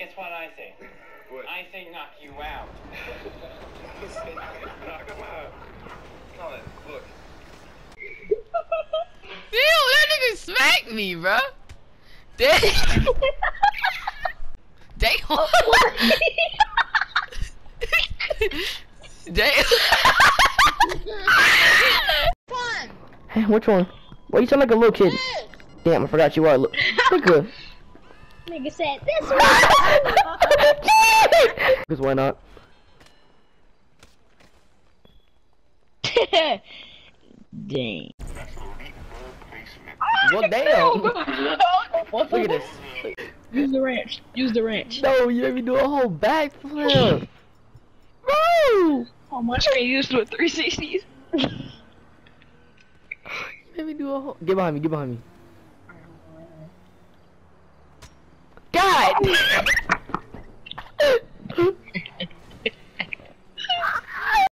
Guess what I think? What? I think knock you out. Knock him out. Colin, look. Damn, that nigga smacked me, bro. Damn. Damn. Damn. Hey, which one? Well, you sound like a little kid. Damn, I forgot you are. Nigga. Nigga said this one. Because why not? Dang. Well, damn. Look at this. Use the ranch. Use the ranch. No, you made me do a whole backflip. Bro! How much can you use with 360s? You made me do a whole. Get behind me, get behind me. God!